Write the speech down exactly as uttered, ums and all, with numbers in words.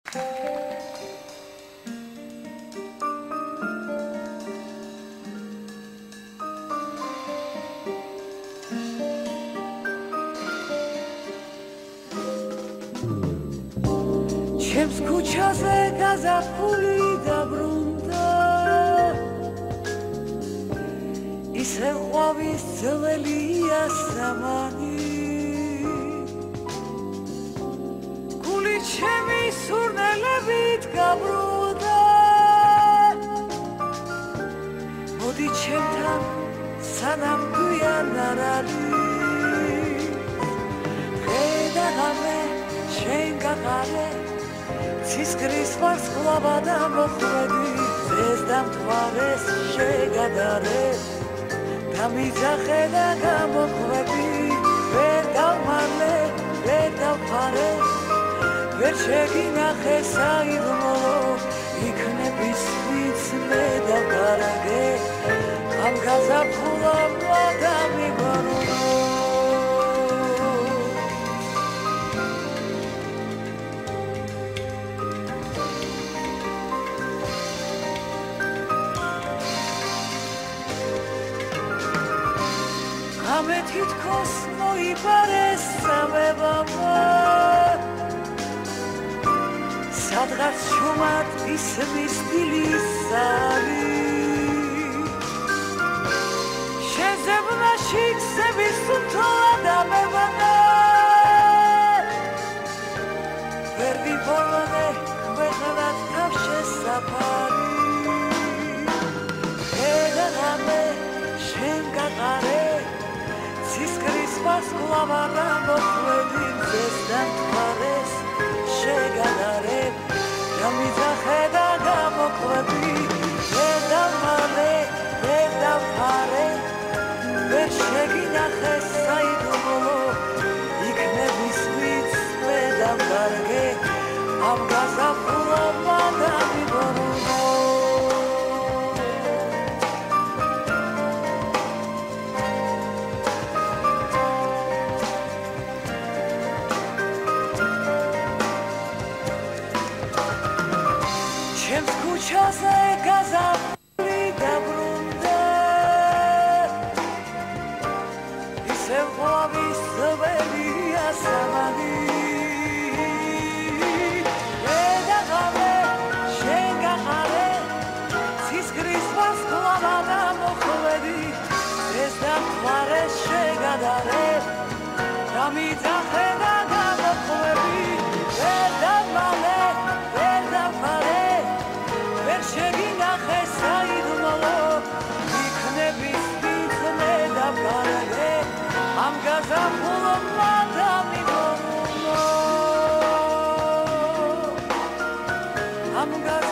ჩემს ქუჩაზე გაზაფხული დაბრუნდა ისე ყვავის ძველია სამანი გული ჩემი სურნელებით გაბრუნდა მოდი ჩემთან სანამ გვიან არ არის ხედა ღამე შენ გაყარე ცისკრის ვარსკვლავა და მოხვედი ძეს დამთვალეს შეგადარე დამიძახე და გამოხვედი ვერ დავმალე ვერ დავფარე ვერ შეგინახე საიდუმლო იქნების ვიც მე დავგარაგე ამ გაზაფხულა დამიბარო ამე თითქოს მოიპარეს სამებამა სადღაც შუმად ისმის დილისარი შეზებნაში ქსების სუნთოა დამებანა ვერ ვიბოლონე ქვეყნად თავშესაფარი ხედავამე შენ გაყარე ცისკრის ვარსკვლავა და მოხვედი ძეს დამთვალეს შეგადარე დამიძახე და გამოხვედი ვერ დავმალე ვერ დავფარე ვერ შეგინახე საიდუმლო იქნების ვიც მე დავგარგე ამ გაზაფხულმა დამიბორო ჩემს ქუჩაზე გაზაფხული დაბრუნდა ისე ყვავის ძველია სამანი ხედა ღამე შენ გაყარე ცისკრის ვარსკვლავა და მოხვედი ეს დამთვალეს შეგადარე დამიძახე და გამოხვედი ვერ დავმალე ვერ დავფარე შეგინახე საიდუმლო იქნების ვიც მე დავგარაგე ამ გაზაფხულმა დამიბორო ამ